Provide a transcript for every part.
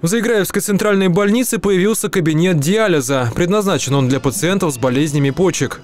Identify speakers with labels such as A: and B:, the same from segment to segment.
A: В Заиграевской центральной больнице появился кабинет диализа. Предназначен он для пациентов с болезнями почек.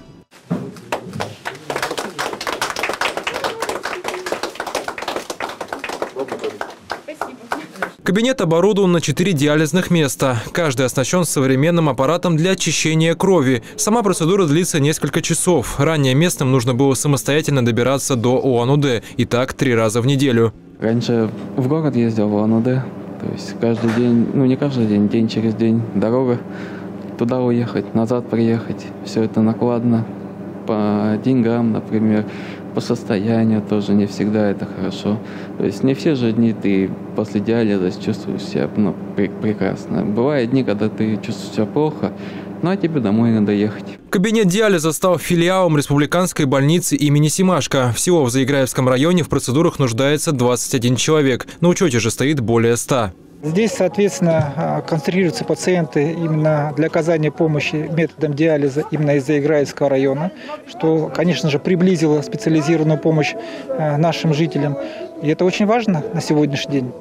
A: Кабинет оборудован на 4 диализных места. Каждый оснащен современным аппаратом для очищения крови. Сама процедура длится несколько часов. Ранее местным нужно было самостоятельно добираться до ОАН-УД. И так 3 раза в неделю.
B: Раньше в город ездил в ОАН-УД. То есть каждый день, не каждый день, день через день дорога. Туда уехать, назад приехать. Все это накладно. По деньгам, например, по состоянию тоже не всегда это хорошо. То есть не все же дни ты после диализа чувствуешь себя прекрасно. Бывают дни, когда ты чувствуешь себя плохо, а тебе домой надо ехать.
A: Кабинет диализа стал филиалом республиканской больницы имени Семашко. Всего в Заиграевском районе в процедурах нуждается 21 человек. На учете же стоит более 100.
C: Здесь, соответственно, концентрируются пациенты именно для оказания помощи методом диализа именно из Заиграевского района, что, конечно же, приблизило специализированную помощь нашим жителям. И это очень важно на сегодняшний день.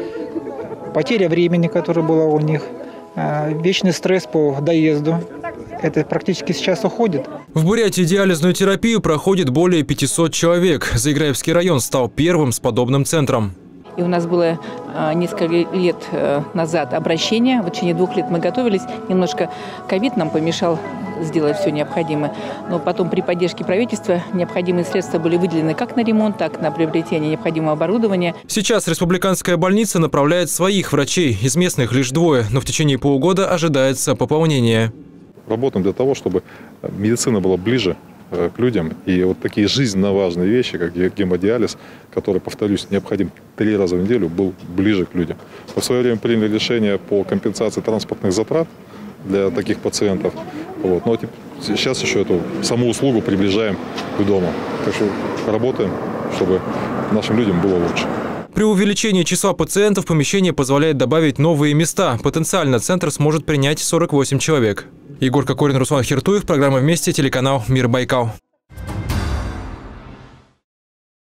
C: Потеря времени, которая была у них, вечный стресс по доезду. Это практически сейчас уходит.
A: В Бурятии диализную терапию проходит более 500 человек. Заиграевский район стал первым с подобным центром.
D: И у нас было несколько лет назад обращение. В течение 2 лет мы готовились. Немножко ковид нам помешал сделать все необходимое. Но потом при поддержке правительства необходимые средства были выделены как на ремонт, так и на приобретение необходимого оборудования.
A: Сейчас республиканская больница направляет своих врачей. Из местных лишь 2, но в течение полугода ожидается пополнение.
E: Работаем для того, чтобы медицина была ближе к людям. И вот такие жизненно важные вещи, как гемодиализ, который, повторюсь, необходим 3 раза в неделю, был ближе к людям. Мы в свое время приняли решение по компенсации транспортных затрат для таких пациентов. Вот. Но сейчас еще эту саму услугу приближаем к дому. Так что работаем, чтобы нашим людям было лучше.
A: При увеличении числа пациентов помещение позволяет добавить новые места. Потенциально центр сможет принять 48 человек. Егор Кокорин, Руслан Хертуев. Программа «Вместе», телеканал «Мир Байкал».